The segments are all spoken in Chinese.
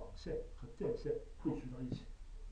网线和电线汇聚到一起，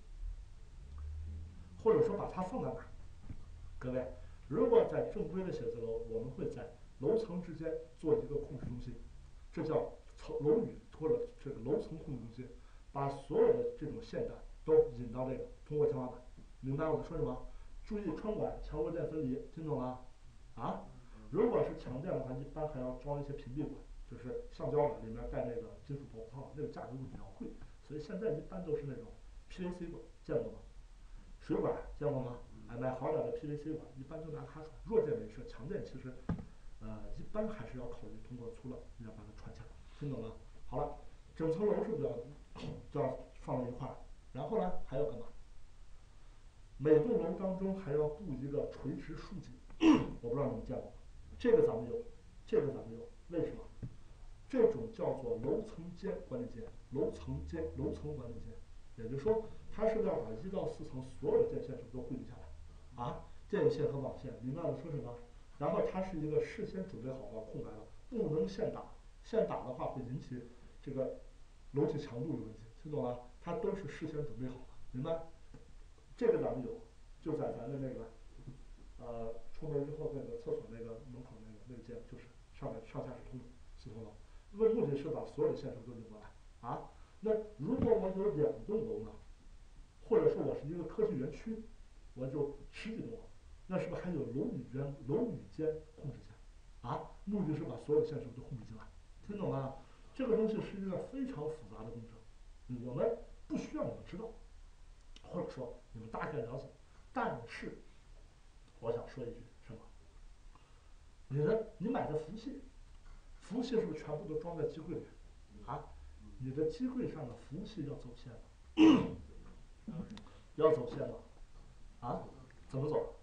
或者说把它放在哪儿？各位，如果在正规的写字楼，我们会在楼层之间做一个控制中心，这叫楼宇或者这个楼层控制中心，把所有的这种线段都引到这个通过天花板。明白我在说什么？注意穿管强弱电分离，听懂了？啊，如果是强电的话，一般还要装一些屏蔽管，就是橡胶的，里面带那个金属保护套，那个价格会比较贵，所以现在一般都是那种 PVC 管，见过吗？水管见过吗？哎，买好点的 PVC 管，一般就拿它穿。弱电没事，强电其实，一般还是要考虑通过粗了，要把它串起来。听懂了？好了，整层楼是不是要放在一块儿？然后呢，还有干嘛？每栋楼当中还要布一个垂直竖井，我不知道你们见过吗？这个咱们有，这个咱们有，为什么？这种叫做楼层间管理间，楼层管理间，也就是说，它是要把1到4层所有的电线是不是都汇聚下来？啊，电线和网线，明白我说什么？然后它是一个事先准备好的空白的，不能现打，现打的话会引起这个楼体强度的问题，听懂了？它都是事先准备好的，明白？这个咱们有，就在咱的那个出门之后那个厕所那个门口那个间，就是上面上下是通的，系统了。目的是把所有的线是不是都引过来啊？那如果我有2栋楼呢，或者说我是一个科技园区，我就10几栋楼，那是不是还有楼宇间控制线啊？目的是把所有的线是不是都控制进来？听懂了？这个东西是一个非常复杂的工程，我们不需要你们知道，或者说你们大概了解，但是我想说一句什么？你买的服务器，服务器是不是全部都装在机柜里？啊，你的机柜上的服务器要走线吗？要走线吗？啊，怎么走？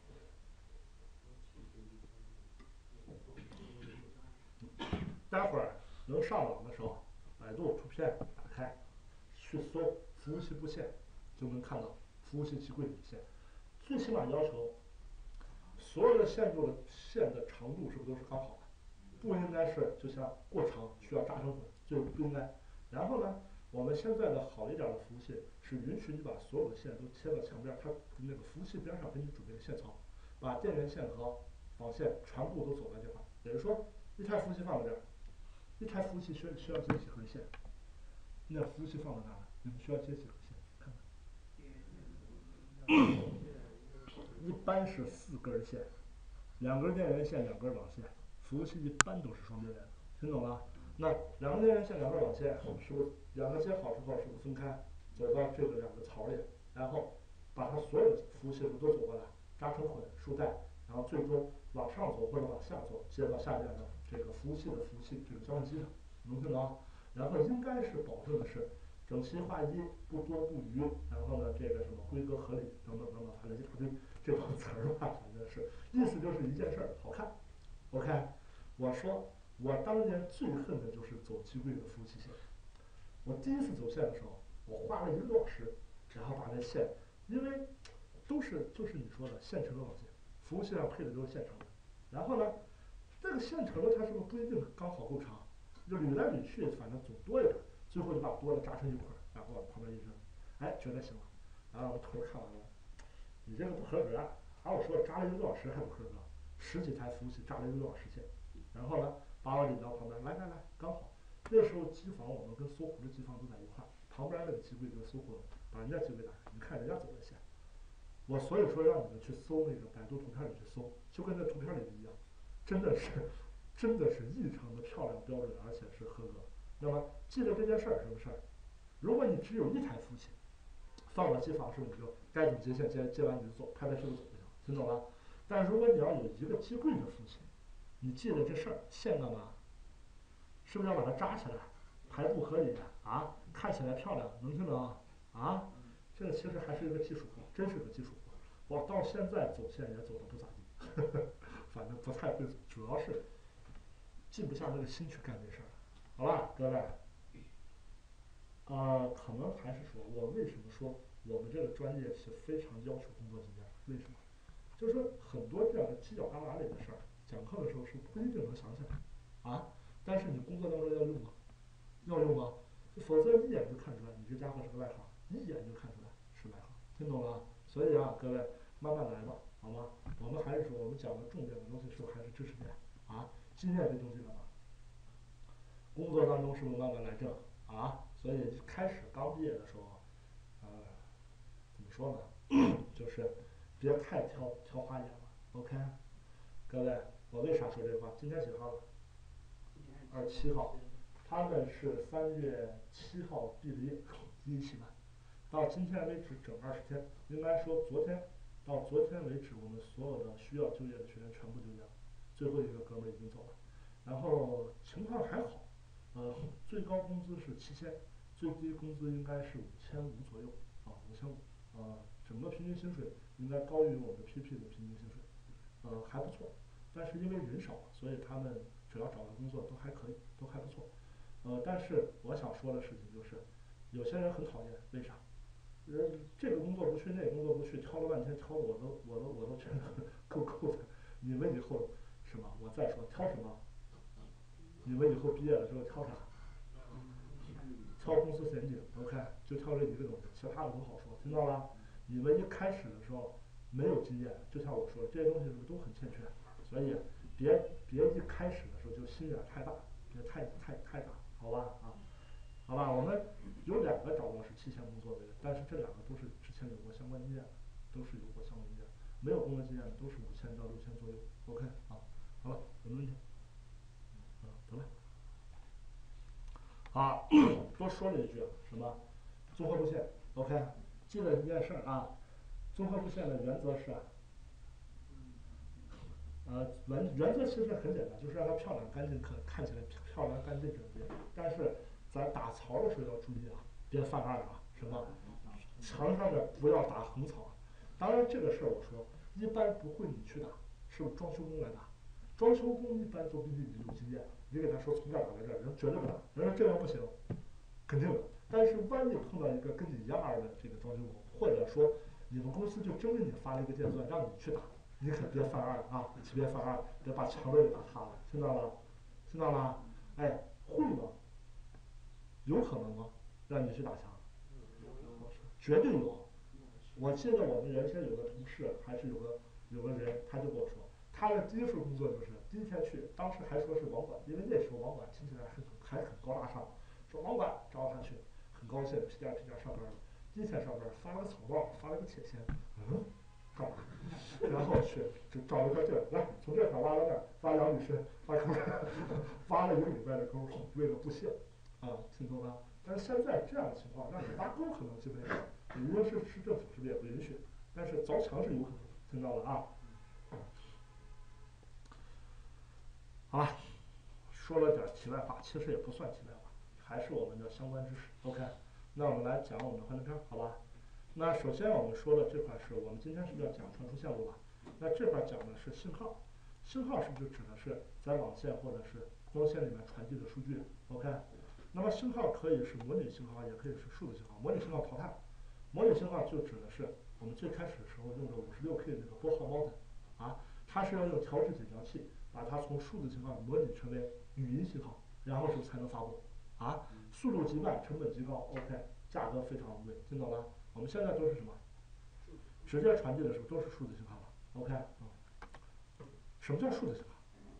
待会儿能上网的时候，百度图片打开，去搜服务器布线，就能看到服务器机柜里的线。最起码要求所有的线路的线的长度是不是都是刚好的？不应该是就像过长需要扎成粉，就不应该。然后呢，我们现在的好一点的服务器是允许你把所有的线都贴到墙边，它那个服务器边上给你准备线槽，把电源线和网线全部都走在这块。也就是说，一台服务器放在这儿，一台服务器需要接几根线？那服务器放在哪儿？你们需要接几根线？看看，一般是4根线，2根电源线，2根网线。服务器一般都是双电源，听懂了？那2个电源线，2根网线，是不是2个接好之后是不是分开，走到这个2个槽里，然后把它所有的服务器都走过来，扎成捆束带，然后最终往上走或者往下走，接到下边的这个服务器这个交换机上，能听懂？然后应该是保证的是整齐划一，不多不余，然后呢，这个什么规格合理等等等等，反正一大堆这种词儿吧，反正是意思就是一件事儿好看。OK，我说我当年最恨的就是走机柜的服务器线。我第一次走线的时候，我花了1个多小时，然后把那线，因为就是你说的现成的网线，服务器上配的都是现成的。然后呢，这个现成的它是不是不一定刚好够长？就捋来捋去，反正总多一点，最后就把多的扎成一捆，然后往旁边一扔，哎，觉得行了。然后我头看完了，你这个不合格啊！我说扎了1个多小时还不合格，10几台服务器扎了1个多小时线，然后呢，把我领到旁边，来，刚好。那时候机房我们跟搜狐的机房都在一块儿，旁边那个机柜就是搜狐的，把人家机柜打开，你看人家走的线。我所以说让你们去搜那个百度图片里去搜，就跟那图片里的一样，真的是异常的漂亮标准，而且是合格。那么记得这件事儿什么事儿？如果你只有1台服务器，放到机房是不是你就该怎么接线接完你就走，拍视频走就行，听懂了？但如果你要有一个机柜的服务器，你记得这事儿，线干嘛？是不是要把它扎起来，排布合理啊，看起来漂亮，能听懂啊？这个其实还是一个技术活，真是个技术活。我到现在走线也走的不咋地，反正不太会走，主要是静不下那个心去干这事儿。好吧，各位，可能还是说我为什么说我们这个专业是非常要求工作经验？为什么？就是说很多这样的犄角旮旯里的事儿，讲课的时候是不一定能想起来啊。但是你工作当中要用吗？要用吗？ 否则一眼就看出来你这家伙是个外行，一眼就看出来是外行，听懂了？所以啊，各位慢慢来吧，好吗？我们还是说我们讲的重点的东西是不是还是知识点啊？经验这东西干嘛？工作当中是不是慢慢来挣啊？所以开始刚毕业的时候，呃，怎么说呢？就是别太挑花眼了，OK？各位，我为啥说这话？今天几号了？27号。他们是3月7号毕的业，第一期班，到今天为止整20天，应该说到昨天为止，我们所有的需要就业的学员全部就业了，最后一个哥们儿已经走了，然后情况还好，最高工资是7000，最低工资应该是5500左右，5500，整个平均薪水应该高于我们 PP 的平均薪水，还不错，但是因为人少，所以他们只要找到工作都还可以，都还不错。但是我想说的事情就是，有些人很讨厌，为啥？这个工作不去，那个工作不去，挑了半天，挑的我都觉得够的。你们以后是吧？我再说挑什么？你们以后毕业了之后挑啥？挑公司前景，OK，就挑这一个东西，其他的都好说，听到了？你们一开始的时候没有经验，就像我说的，这些东西是不是都很欠缺？所以别一开始的时候就心眼太大，别太大，好吧？好吧，我们有2个找到是7000工作的人，但是这2个都是之前有过相关经验的，都是有过相关经验，没有工作经验的都是5000到6000左右。OK，好了，有没有问题？得了。多说了一句什么？综合路线，OK，记得一件事啊，综合路线的原则是原则其实很简单，就是让它漂亮干净，看起来漂亮干净整洁。但是咱打槽的时候要注意啊，别犯二啊，什么？墙上面不要打横草。当然这个事儿我说，一般不会你去打，是装修工来打。装修工一般都比你有经验，你给他说从这儿打到这儿，人绝对不打，人说这样不行，肯定的。但是万一碰到一个跟你一样的这个装修工，或者说你们公司就真给你发了一个电钻让你去打，你可别犯二啊！别犯二，别把墙都给打塌了，听到了？听到了？哎，会吗？有可能吗？让你去打墙？绝对有。我记得我们原先有个同事，还是有个人，他就跟我说，他的第一份工作就是第一天去，当时还说是网管，因为那时候网管听起来还很高大上，说网管招他去，很高兴，屁颠屁颠上班了。第一天上班发了个草帽，发了个铁锨，干嘛？然后去就找了个地儿，来从这块挖到那儿，挖2米深，挖坑，挖了1个礼拜的沟，为了布线，听懂了？但是现在这样的情况，让你挖沟可能基本上，因为市政府是不是也不允许？但是凿墙是有可能，听到了啊？好吧，说了点题外话，其实也不算题外话，还是我们的相关知识。OK，那我们来讲我们的幻灯片，好吧？那首先我们说的这块是我们今天是不是要讲传输线路了？那这块讲的是信号，信号是不是指的是在网线或者是光纤里面传递的数据 ？OK，那么信号可以是模拟信号，也可以是数字信号。模拟信号淘汰，模拟信号就指的是我们最开始的时候用的56K 那个拨号 modem，它是要用调制解调器把它从数字信号模拟成为语音信号，然后是才能发布。速度极慢，成本极高，OK，价格非常昂贵，听懂了？我们现在都是什么？直接传递的时候都是数字信号了，OK，什么叫数字信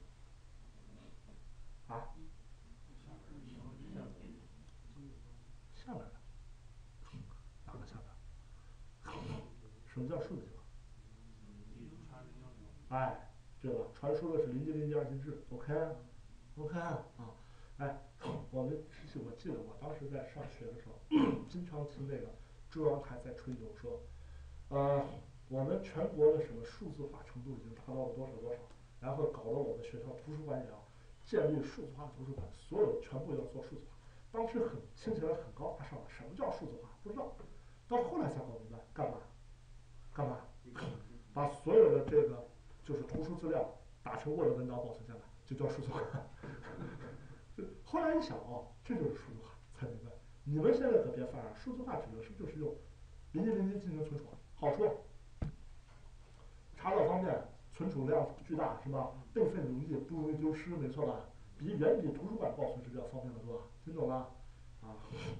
号？下面的哪个下面？什么叫数字信号？哎，对了，传输的是0级、0级、2级制，OK，OK 哎，我记得我当时在上学的时候，经常听那个中央台在吹牛说，我们全国的什么数字化程度已经达到了多少多少，然后搞得我们学校图书馆也要建立数字化图书馆，所有全部要做数字化。当时听起来很高大上，什么叫数字化？不知道，到后来才搞明白，干嘛？把所有的这个就是图书资料打成 Word 文档保存下来，就叫数字化。后来一想这就是数字化，才明白。你们现在可别犯啊！数字化指的是就是用0级、0级进行存储，好处查找方便，存储量巨大，是吧？备份容易，不容易丢失，没错吧？远比图书馆保存是要方便的多，听懂了？ 啊。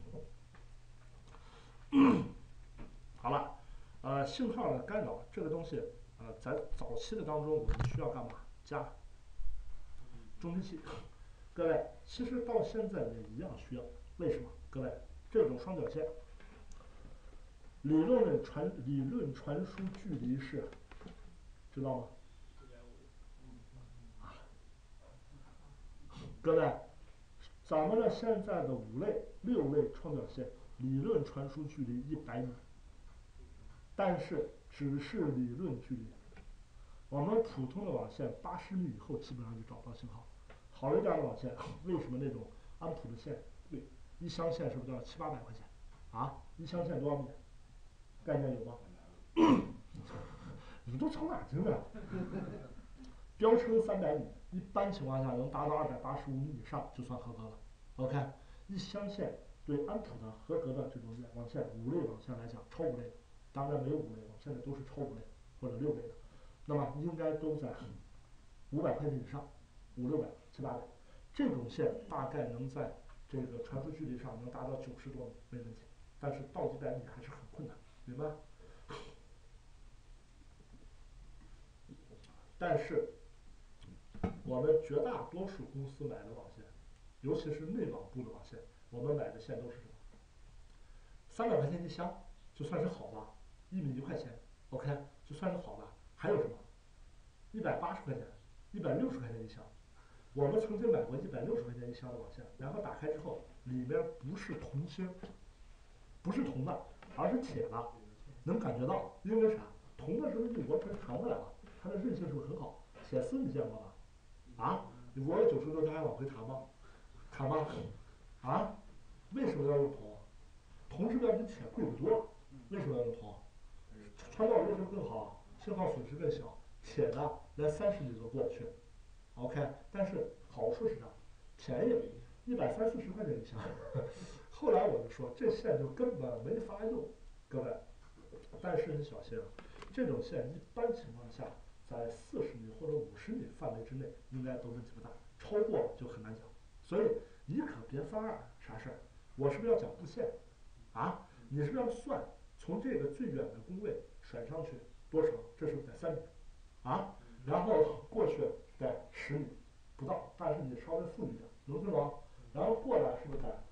好了，信号的干扰这个东西，在早期的当中我们需要干嘛？加中继器。各位，其实到现在也一样需要，为什么？各位，这种双绞线，理论传输距离是，知道吗？各位，咱们的现在的6类双绞线理论传输距离100米，但是只是理论距离。我们普通的网线80米以后基本上就找不到信号。好一点的网线，为什么那种安普的线贵？一箱线是不是都要700-800块钱？啊，一箱线多少米？概念有吗？你都从哪听的？标称300米，一般情况下能达到285米以上就算合格了。OK， 一箱线对安普的合格的这种网线，5类网线来讲，超5类的，当然没有5类网线的都是超5类或者6类的，那么应该都在500块钱以上，500-600、700-800，这种线大概能在这个传输距离上能达到90多米没问题，但是到100米还是很困难，明白？但是我们绝大多数公司买的网线，尤其是内网部的网线，我们买的线都是什么？300块钱一箱，就算是好的，1米1块钱 ，OK， 就算是好的。还有什么？180块钱、160块钱一箱。我们曾经买过160块钱一箱的网线，然后打开之后，里面不是铜芯，不是铜的，而是铁的，能感觉到，因为啥？铜的时候一磨成弹回来了，它的韧性是不是很好？铁丝你见过吗？啊，你磨了90度它还往回弹吗？弹吗？啊，为什么要用铜？铜是不是要比铁贵得多？为什么要用铜？传导热是不是更好？信号损失更小。铁的连30米都过不去。OK， 但是好处是啥？便宜，130-140块钱一箱。后来我就说这线就根本没法用，各位。但是你小心啊，这种线一般情况下在40米或者50米范围之内应该都问题不大，超过就很难讲。所以你可别翻案，啥事儿？我是不是要讲布线？啊，你是不是要算从这个最远的工位甩上去多长？这是不是得3米？啊，然后过去得10米不到，但是你稍微富裕点，能听懂？然后过来是不是得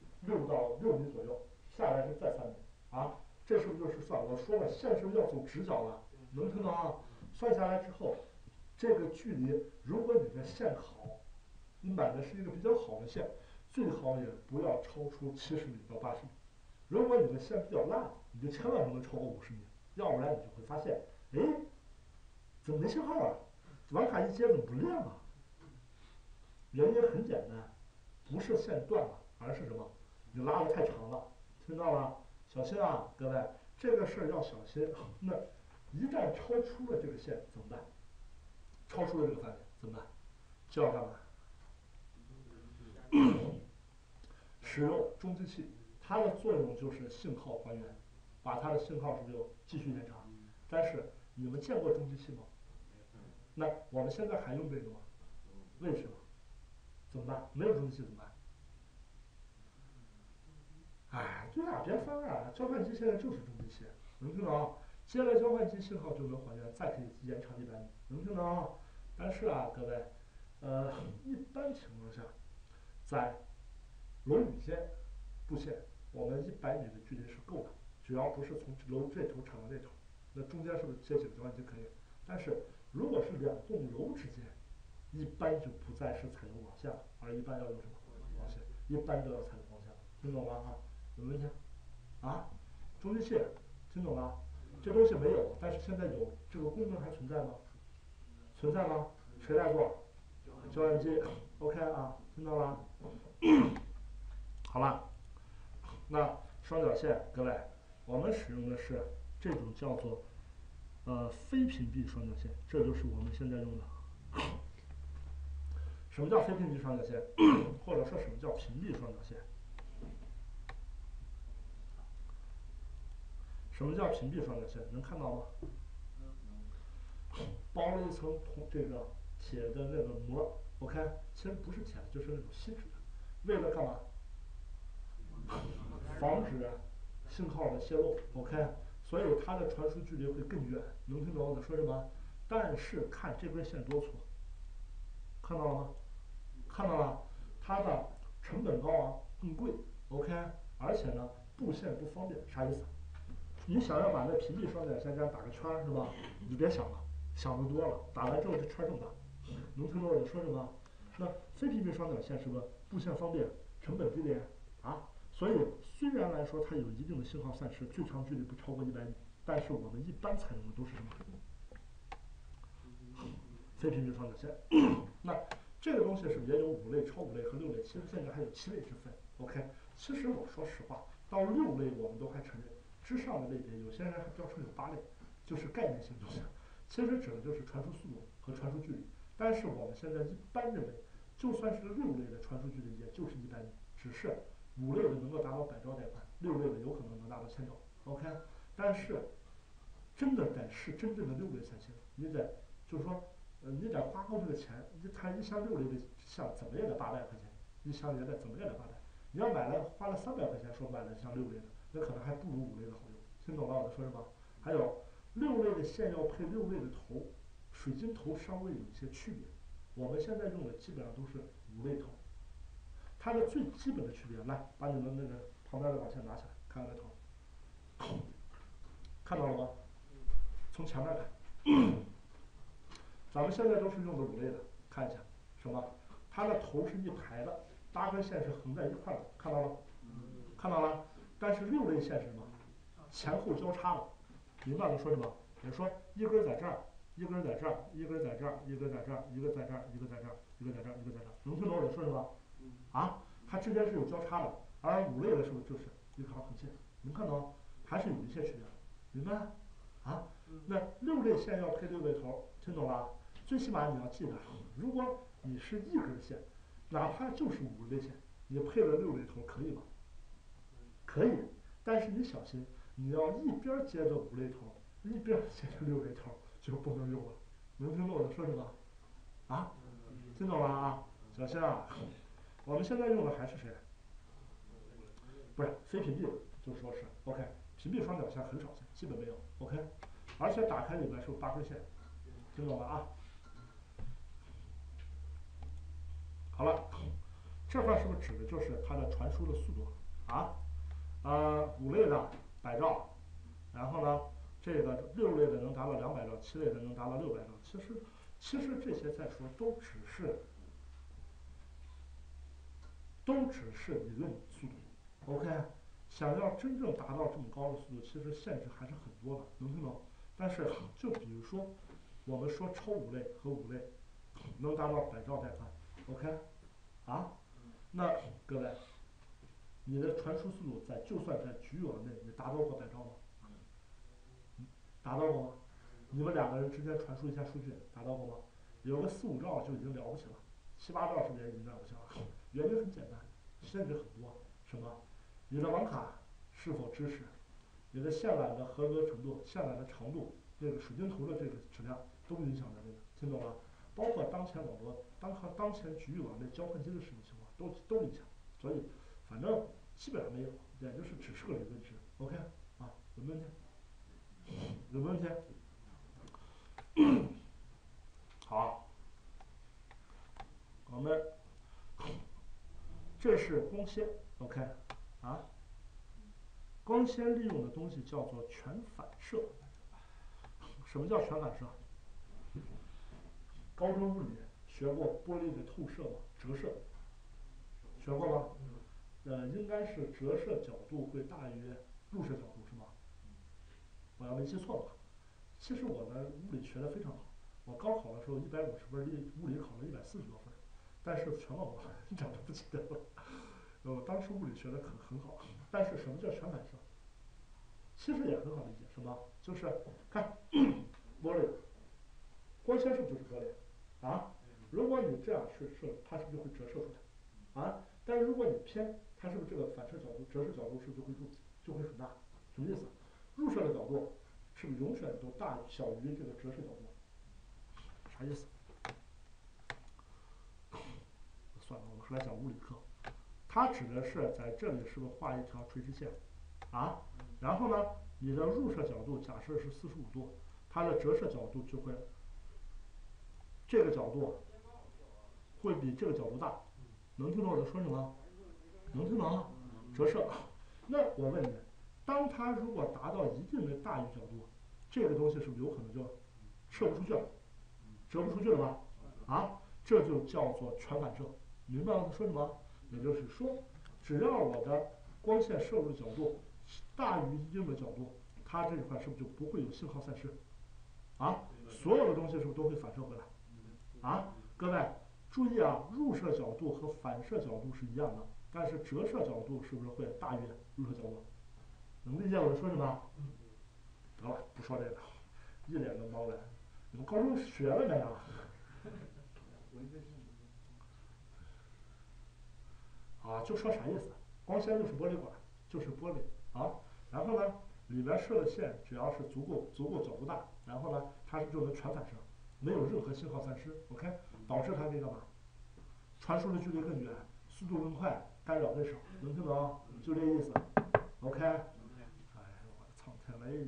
6米左右？下来是再3米啊？这是不是就是算？我说了，线是不是要走直角的？能听懂啊？算下来之后，这个距离，如果你的线好，你买的是一个比较好的线，最好也不要超出70米到80米。如果你的线比较烂，你就千万不能超过50米，要不然你就会发现，哎，怎么没信号啊？网卡一接怎么不亮啊？原因很简单，不是线断了，而是什么？你拉的太长了，听到了？小心啊，各位，这个事儿要小心。那一旦超出了这个线怎么办？超出了这个范围怎么办？就要干嘛？使用中继器，它的作用就是信号还原，把它的信号是不是又继续延长？但是你们见过中继器吗？那我们现在还用这个吗？为什么？怎么办？没有中继器怎么办？哎，对啊，别翻啊！交换机现在就是中继器，能听懂？接了交换机信号就能还原，再可以延长100米，能听懂？但是啊，各位，一般情况下，在楼宇间布线，我们100米的距离是够的，只要不是从楼这头铲到那头，那中间是不是接几个交换机可以？但是如果是2栋楼之间，一般就不再是采用网线了，而一般要用什么？网线，一般都要采用网线了，听懂吗？哈，有问题？啊，中继器，听懂了？这东西没有，但是现在有，这个功能还存在吗？存在吗？谁来做？交换机。OK 啊，听到了？好了，那双绞线，各位，我们使用的是这种叫做非屏蔽双绞线，这就是我们现在用的。什么叫非屏蔽双绞线？或者说什么叫屏蔽双绞线？什么叫屏蔽双绞线？能看到吗？包了一层这个铁的那个膜 ，OK， 其实不是铁的，就是那种锡纸的，为了干嘛？ 防止信号的泄露，OK，所以它的传输距离会更远，能听懂我在说什么？但是看这根线多粗，看到了吗？看到了，它的成本高昂，更贵，OK，而且呢，布线不方便，啥意思？你想要把那屏蔽双点线这样打个圈是吧？你就别想了，想的多了，打完之后这圈这么大，能听懂我在说什么？那非屏蔽双点线是不是布线方便，成本低廉啊？所以虽然来说它有一定的信号散失，最长距离不超过100米，但是我们一般采用的都是什么？非屏蔽双点线。那这个东西是不是也有5类、超5类和6类？其实现在还有7类之分。OK，其实我说实话，到6类我们都还承认，之上的类别有些人还标称有8类，就是概念性东西。其实指的就是传输速度和传输距离。但是我们现在一般认为，就算是6类的传输距离，也就是100米，只是5类的能够达到100兆带宽，6类的有可能能达到1000兆。OK，但是真的得是真正的6类才行，你得就是说，你得花够这个钱，它一箱6类的项怎么也得800块钱，一箱也得怎么也得800。你要买了花了300块钱说买了一箱6类的，那可能还不如5类的好用。听懂了我在说什么？还有6类的线要配6类的头，水晶头稍微有一些区别。我们现在用的基本上都是5类头，它的最基本的区别，来把你们那个旁边的网线拿起来，看看这头，看到了吗？从前面看，咱们现在都是用的5类的，看一下什么？它的头是一排的，8根线是横在一块的，看到了？看到了？但是6类线是什么？前后交叉的，明白我说什么？也说一根在这儿，一根在这儿，一根在这儿，一根在这儿，一个在这儿，一个在这儿，一个在这儿，一个在这儿，能听懂我在说什么？啊，它之间是有交叉的，而5类的是不是就是一条横线？能看到？还是有一些区别的，明白？啊，那6类线要配6类头，听懂了？最起码你要记得，如果你是一根线，哪怕就是5类线，你配了6类头可以吗？可以，但是你小心，你要一边接着5类头，一边接着6类头，就不能用了。能听懂我说什么？啊，听懂了啊？小心啊！我们现在用的还是谁？不是非屏蔽的，就说是 OK，屏蔽双绞线很少见，基本没有 OK，而且打开里面是有8根线，听懂了啊？好了，这块是不是指的就是它的传输的速度啊？5类的100兆，然后呢，这个6类的能达到200兆，7类的能达到600兆。其实这些再说都只是理论速度 ，OK。想要真正达到这么高的速度，其实限制还是很多的，能听懂？但是就比如说，我们说超5类和5类能达到100兆带宽 ，OK，啊，那各位，你的传输速度就算在局域网内，你达到过100兆吗？达到过吗？你们2个人之间传输一下数据，达到过吗？有个4、5兆就已经了不起了，7、8兆是不是也已经了不起了？原因很简单，限制很多，什么？你的网卡是否支持？你的线缆的合格程度、线缆的长度、这个水晶头的这个质量都影响着这个，听懂了？包括当前网络、当前局域网内交换机的使用情况都影响，所以反正基本上没有，也就是只是个理论值。OK 啊，有没有问题？有没有问题？好，我们这是光纤 ，OK 啊，光纤利用的东西叫做全反射。什么叫全反射？高中物理学过玻璃的透射吗？折射，学过吗？应该是折射角度会大于入射角度，是吗？我要没记错的话，其实我呢物理学的非常好，我高考的时候150分，物理考了140多分，但是全忘光了，一点都不记得了。我当时物理学的很好，但是什么叫全反射？其实也很好理解，什么？就是看玻璃，光纤是不是就是玻璃啊？如果你这样去射，它是不是就会折射出来啊？但是如果你偏，它是不是这个反射角度、折射角度是不是就会很大？什么意思？入射的角度是不是永远都小于这个折射角度？啥意思？算了，我们还来讲物理课， 它指的是在这里是不是画一条垂直线啊？然后呢，你的入射角度假设是45度，它的折射角度就会这个角度会比这个角度大。能听懂我在说什么？能听懂啊？折射。那我问你，当它如果达到一定的大于角度，这个东西是不是有可能就射不出去了，折不出去了吧？啊，这就叫做全反射。明白我在说什么？也就是说，只要我的光线射入的角度大于一定的角度，它这一块是不是就不会有信号散失？啊，所有的东西是不是都会反射回来？啊，各位注意啊，入射角度和反射角度是一样的，但是折射角度是不是会大于入射角度？能理解我在说什么？得了，不说这个，一脸的茫然。你们高中学了没有？啊，就说啥意思？光纤就是玻璃管，就是玻璃啊。然后呢，里边射的线只要是足够角度大，然后呢，它就能全反射，没有任何信号散失。OK，导致它可以干嘛？传输的距离更远，速度更快，干扰更少，能听懂？就这意思。OK。哎，我的苍天嘞！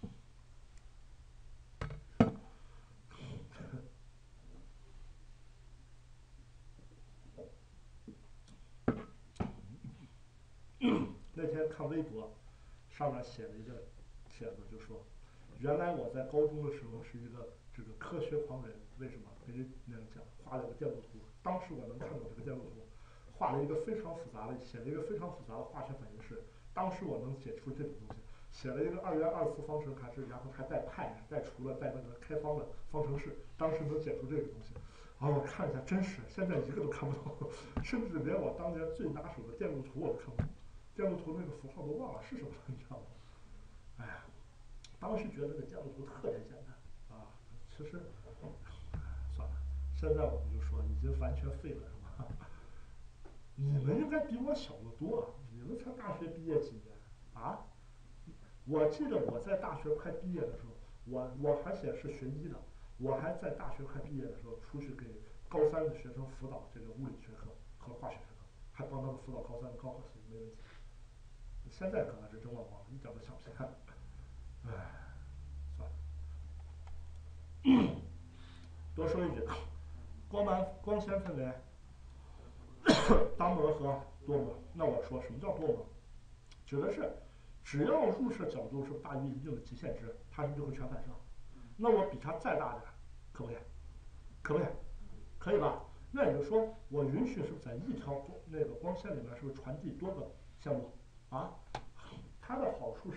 那天看微博，上面写了一个帖子，就说，原来我在高中的时候是一个这个科学狂人，为什么？给人那样讲，画了个电路图，当时我能看懂这个电路图，画了一个非常复杂的，写了一个非常复杂的化学反应式，当时我能写出这种东西，写了一个2元二次方程还是，然后还带派带除了带那个开方的方程式，当时能写出这个东西。啊，我看一下，真是现在一个都看不懂，甚至连我当年最拿手的电路图我都看不懂。电路图那个符号都忘了是什么了，你知道吗？哎呀，当时觉得这电路图特别简单啊，其实，算了，现在我们就说已经完全废了，是吧？你们应该比我小得多啊，你们才大学毕业几年啊？我记得我在大学快毕业的时候，我而且是学医的，我还在大学快毕业的时候出去给高3的学生辅导这个物理学科和化学学科，还帮他们辅导高3的高考题，没问题。现在可能是真忘光了，一点都想不起来。唉，算了。多说一句，光纤分为单模和多模。那我说什么叫多模？指的是只要入射角度是大于一定的极限值，它是不是就会全反射？那我比它再大点，可不可以？可不可以？可以吧？那也就是说，我允许是不是在一条那个光纤里面是不是传递多个线路啊？它的好处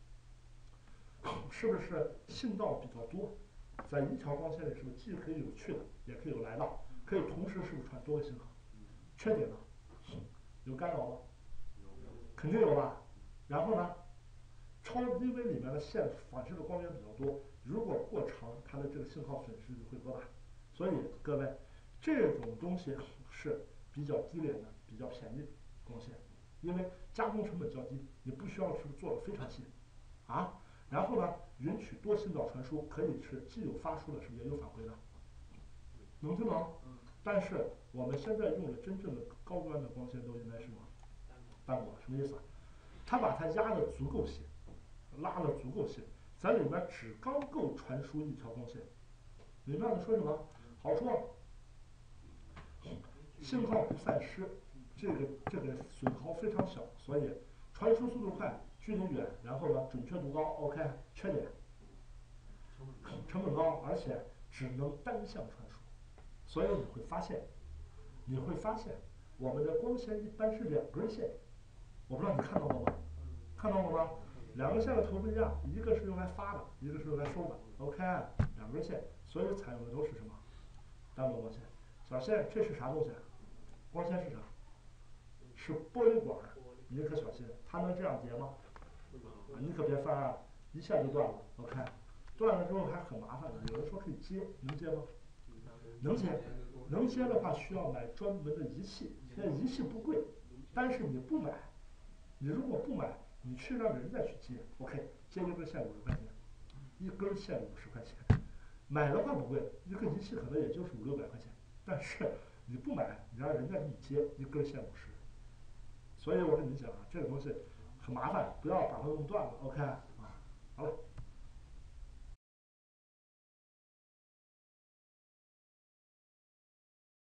是不是信道比较多？在一条光纤里是不是既可以有去的，也可以有来的，可以同时是不是传多个信号？缺点呢？有干扰吗？肯定有吧。然后呢，超低微里面的线反射的光源比较多，如果过长，它的这个信号损失就会多大。所以各位，这种东西是比较低廉的、比较便宜的光线，因为加工成本较低，你不需要是做的非常细啊。然后呢，允许多信道传输，可以是既有发出的，是不是也有返回的？能听懂？但是我们现在用的真正的高端的光纤都应该是什么？单模，什么意思啊？它把它压的足够细，拉的足够细，在里面只刚够传输一条光线。明白我说什么？好处，信号不散失，这个损耗非常小，所以传输速度快，距离远，然后呢准确度高。OK，缺点成本高，而且只能单向传输，所以你会发现我们的光纤一般是2根线，我不知道你看到过吗？看到过吗？2个线的头不一样，一个是用来发的，一个是用来收的。OK，2根线，所以采用的都是什么？单模光纤。小线这是啥东西啊？光纤是啥？是玻璃管，你可小心，它能这样叠吗？你可别翻啊，一下就断了。OK，断了之后还很麻烦的，有人说可以接，能接吗？能接，能接的话需要买专门的仪器，现在仪器不贵，但是你不买，你如果不买，你去让人再去接，OK，接一根线50块钱，一根线50块钱，买的话不贵，一个仪器可能也就是500-600块钱，但是你不买，你让人家给你接一根线50， 所以我跟你讲啊，这个东西很麻烦，不要把它弄断了。OK 啊，好了。